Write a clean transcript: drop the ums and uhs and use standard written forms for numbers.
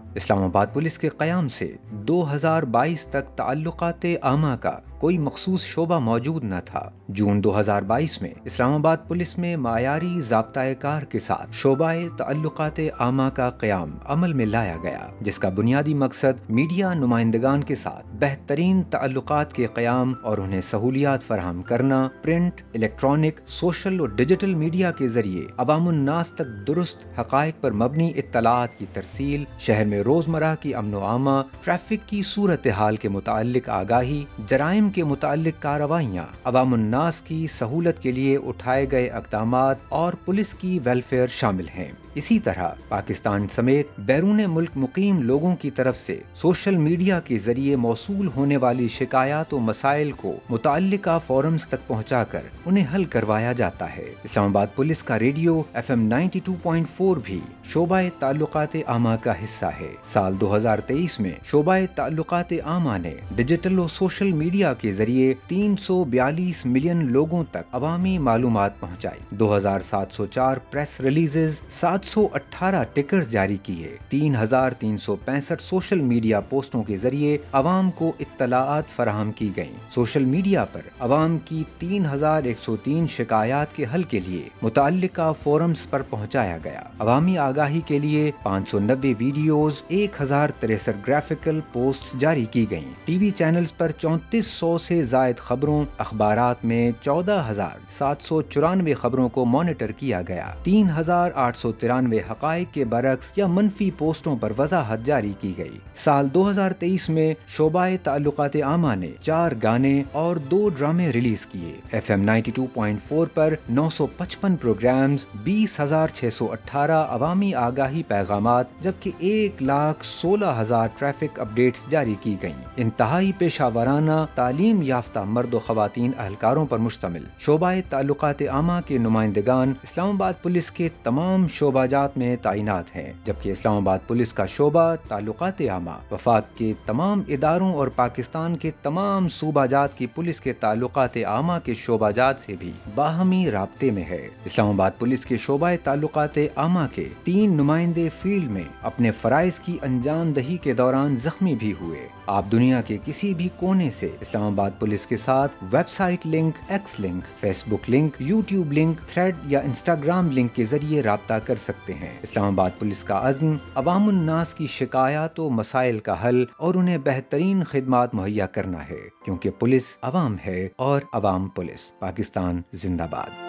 اسلام آباد پولیس کے قیام سے 2022 تک تعلقات عامہ کا کوئی مخصوص شعبہ موجود نہ تھا۔ جون 2022 میں اسلام آباد پولیس میں معیاری ضابطۂ کار کے ساتھ شعبہ تعلقات عامہ کا قیام عمل میں لایا گیا، جس کا بنیادی مقصد میڈیا نمائندگان کے ساتھ بہترین تعلقات کے قیام اور انہیں سہولیات فراہم کرنا، پرنٹ، الیکٹرانک، سوشل اور ڈیجیٹل میڈیا کے ذریعے عوام الناس تک درست حقائق پر مبنی اطلاعات کی ترسیل، شہر میں روزمرہ کی امن و امان، ٹریفک کی صورتحال کے متعلق آگاہی، جرائم کے متعلق کارروائیاں، عوام الناس کی سہولت کے لیے اٹھائے گئے اقدامات اور پولیس کی ویلفیئر شامل ہیں۔ اسی طرح پاکستان سمیت بیرون ملک مقیم لوگوں کی طرف سے سوشل میڈیا کے ذریعے موصول ہونے والی شکایات و مسائل کو متعلقہ فورمز تک پہنچا کر انہیں حل کروایا جاتا ہے۔ اسلام آباد پولیس کا ریڈیو FM 92.4 بھی شعبہ تعلقات عامہ کا حصہ ہے۔ سال 2023 میں شعبہ تعلقات عامہ نے ڈیجیٹل و سوشل میڈیا کے ذریعے 342 ملین لوگوں تک عوامی معلومات پہنچائی، 2704 پریس ریلیزز، 718 ٹکرز جاری کیے، 3365 سوشل میڈیا پوسٹوں کے ذریعے عوام کو اطلاعات فراہم کی گئیں۔ سوشل میڈیا پر عوام کی 3103 شکایات کے حل کے لیے متعلقہ فورمز پر پہنچایا گیا۔ عوامی آگاہی کے لیے 590 ویڈیوز، 1063 گرافیکل پوسٹ جاری کی گئیں۔ ٹی وی چینلز پر 3400 سے زائد خبروں، اخبارات میں 14794 خبروں کو مانیٹر کیا گیا، 3893 حقائق کے برعکس یا منفی پوسٹوں پر وضاحت جاری کی گئی۔ سال 2023 میں شعبہ تعلقات عامہ نے 4 گانے اور 2 ڈرامے ریلیز کیے۔ FM 92.4 پر 955 پروگرامز، 20618 عوامی آگاہی پیغامات، جبکہ 116,000 ٹریفک اپڈیٹس جاری کی گئیں۔ انتہائی پیشہ ورانہ تعلیم یافتہ مرد و خواتین اہلکاروں پر مشتمل شعبہ تعلقات عامہ کے نمائندگان اسلام آباد پولیس کے تمام شعبہ جات میں تعینات ہیں، جبکہ اسلام آباد پولیس کا شعبہ تعلقات عامہ وفاق کے تمام اداروں اور پاکستان کے تمام صوبہ جات کی پولیس کے تعلقات عامہ کے شعبہ جات سے بھی باہمی رابطے میں ہے۔ اسلام آباد پولیس کے شعبہ تعلقات عامہ کے 3 نمائندے فیلڈ میں اپنے فرائض کی انجام دہی کے دوران زخمی بھی ہوئے۔ آپ دنیا کے کسی بھی کونے سے اسلام آباد پولیس کے ساتھ website link, X link, Facebook link, YouTube link, thread یا انسٹاگرام لنک کے ذریعے رابطہ کر سکتے ہیں۔ اسلام آباد پولیس کا عزم عوام الناس کی شکایات و مسائل کا حل اور انہیں بہترین خدمات مہیا کرنا ہے، کیونکہ پولیس عوام ہے اور عوام پولیس۔ پاکستان زندہ باد۔